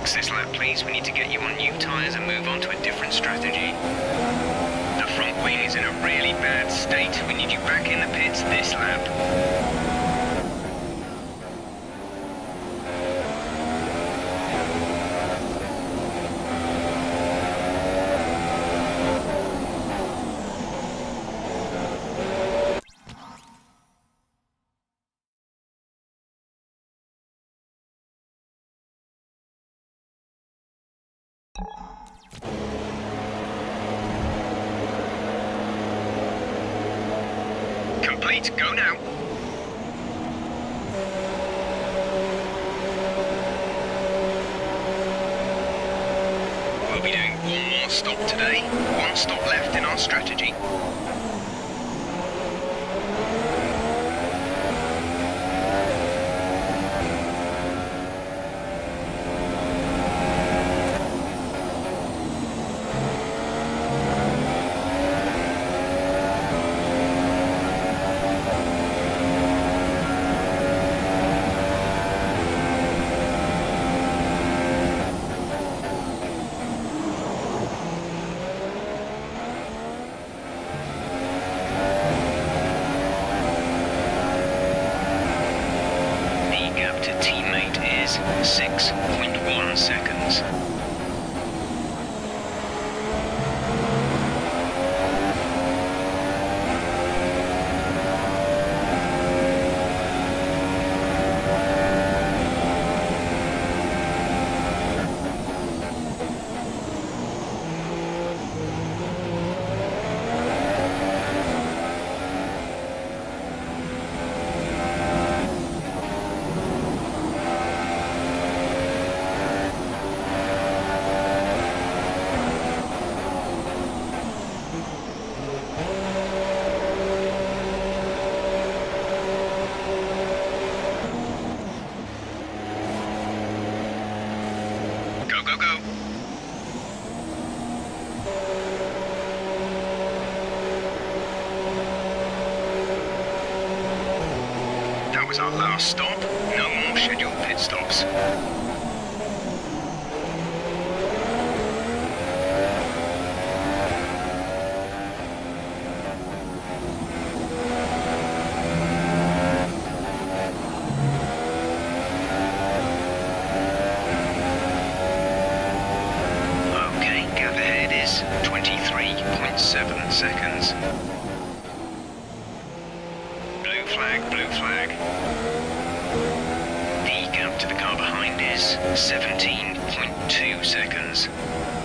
Fix this lap, please. We need to get you on new tyres and move on to a different strategy. The front wing is in a really bad state. We need you back in the pits this lap. Complete, go now. We'll be doing one more stop today. One stop left in our strategy. To teammate is 6.1 seconds. Go, go, go. That was our last stop. No more scheduled pit stops. Okay, gap ahead is 23.7 seconds. Blue flag, blue flag. The gap to the car behind is 17.2 seconds.